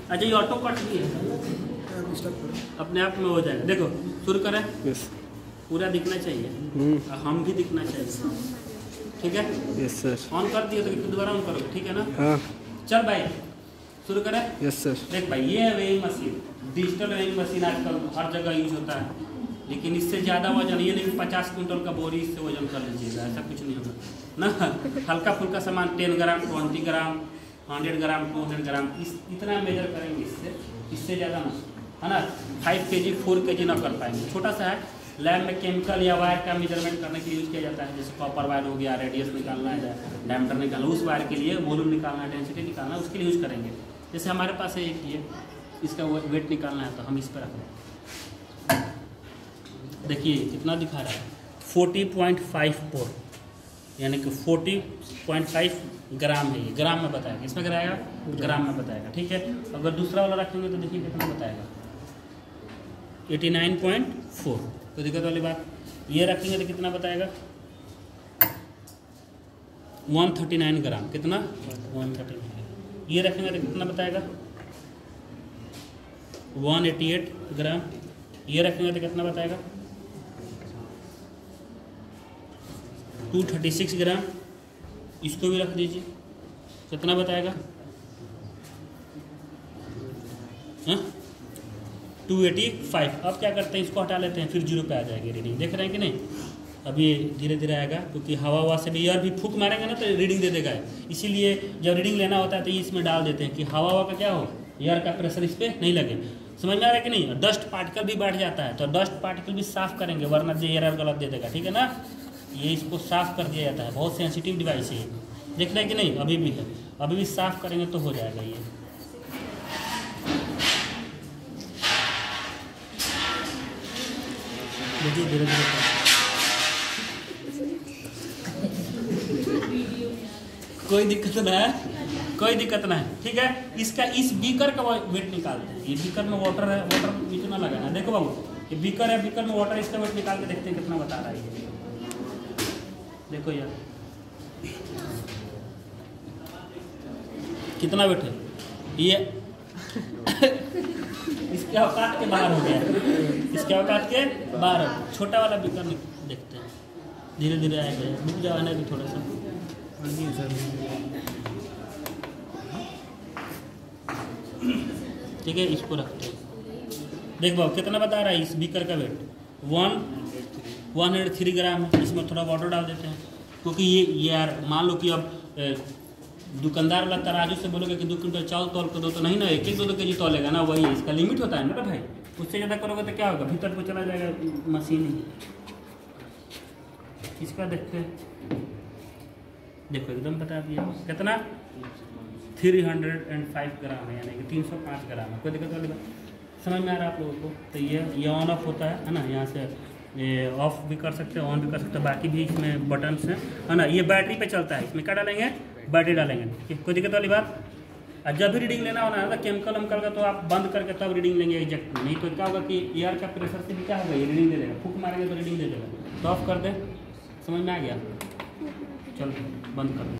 अच्छा ये auto cut भी है, अपने आप में हो जाएगा। देखो शुरू करें। यस। पूरा दिखना चाहिए, हम भी दिखना चाहिए, ठीक है। Yes sir. ऑन कर दिए तो दोबारा ऑन करोगे, ठीक है ना। हाँ। चल भाई शुरू करें। Yes sir. देख भाई ये है weighing machine, digital weighing machine आजकल हर जगह यूज होता है, लेकिन इससे ज़्यादा वजन ये नहीं कि 50 क्विंटल का बोरी इससे वजन कर लीजिएगा, ऐसा कुछ नहीं होगा ना। हल्का फुल्का सामान 10 ग्राम 20 ग्राम 100 ग्राम 200 ग्राम इतना मेजर करेंगे, इससे ज़्यादा ना, है ना। 5 kg 4 kg ना कर पाएंगे, छोटा सा है। लैब में केमिकल या वायर का मेजरमेंट करने के लिए यूज़ किया जाता है, जैसे कॉपर वायर हो गया, रेडियस निकालना है, डायमीटर निकालना, उस वायर के लिए वॉल्यूम निकालना है, डेंसिटी निकालना है, उसके लिए यूज़ करेंगे। जैसे हमारे पास है एक ये, इसका वेट निकालना है तो हम इस पर रख लें। देखिए कितना दिखा रहा है 40.54, यानी कि 40.5 ग्राम है, ये ग्राम में बताएगा, इसमें कराएगा ग्राम में बताएगा, ठीक है। अगर दूसरा वाला रखेंगे तो देखिए कितना बताएगा 89.4, तो दिक्कत वाली बात। ये रखेंगे तो कितना बताएगा 139 ग्राम, कितना 139। ये रखेंगे तो कितना बताएगा 188 ग्राम। ये रखेंगे तो कितना बताएगा 236 ग्राम। इसको भी रख दीजिए, कितना बताएगा 285। अब क्या करते हैं, इसको हटा लेते हैं, फिर 0 पे आ जाएगी रीडिंग। देख रहे हैं कि नहीं, अभी धीरे धीरे आएगा, क्योंकि हवा से भी एयर भी फूंक मारेंगे ना तो रीडिंग दे देगा। इसीलिए जब रीडिंग लेना होता है तो इसमें डाल देते हैं कि हवा का क्या हो, एयर का प्रेशर इस पर नहीं लगे। समझ में आ रहा है कि नहीं। डस्ट पार्टिकल भी बढ़ जाता है तो डस्ट पार्टिकल भी साफ करेंगे, वरना जो एरर गलत दे देगा, ठीक है ना। ये इसको साफ कर दिया जाता है, बहुत सेंसिटिव डिवाइस है ये, देख रहे हैं कि नहीं। अभी भी है, अभी भी साफ करेंगे तो हो जाएगा ये। देखिए धीरे धीरे कोई दिक्कत ना है, कोई दिक्कत ना है, ठीक है। इसका इस बीकर का वेट निकालते हैं। ये बीकर में वाटर है, वाटर इतना लगाना है। देखो बाबू ये बीकर है, बीकर में वाटर, इसका वेट निकाल के देखते हैं कितना बता रहा है ये। देखो यार कितना वेट है ये। इसके औकात के बाहर हो गया, इसके औकात के बाहर। छोटा वाला बीकर देखते हैं, धीरे धीरे आएगा, रुक जाओ ना भी थोड़ा सा। ठीक है, इसको रखते हैं। देख बाबू कितना बता रहा है इस बीकर का वेट 103 ग्राम है। इसमें थोड़ा वाटर डाल देते हैं, क्योंकि ये यार मान लो कि अब दुकानदार वाला तराजू से बोलोगे कि 2 क्विंटल चावल तौल कर दो तो नहीं ना, 1-2 kg तौलेगा ना, वही इसका लिमिट होता है ना भाई। उससे ज़्यादा करोगे तो क्या होगा, भीतर को चला जाएगा मशीन ही। इसका देखते हैं, देखो एकदम बता दिया कितना 305 ग्राम है, यानी कि 305 ग्राम है। कोई दिक्कत वाली बात समझ में आ रहा है आप लोगों को। तो ये ऑन ऑफ होता है ना, यहाँ से ये ऑफ भी कर सकते हैं, ऑन भी कर सकते हैं, बाकी भी इसमें बटन्स हैं, है ना। ये बैटरी पे चलता है, इसमें क्या डालेंगे, बैटरी डालेंगे, ठीक है। कोई दिक्कत वाली बात। और जब भी रीडिंग लेना होना है केमिकल वेमिकल का, तो आप बंद करके तब रीडिंग लेंगे एग्जैक्ट, नहीं तो क्या होगा कि एयर का प्रेशर से भी क्या होगा, ये रीडिंग दे देगा, फूंक मारेंगे तो रीडिंग दे देगा। तो ऑफ कर दें, समझ में आ गया। चलो बंद कर दें।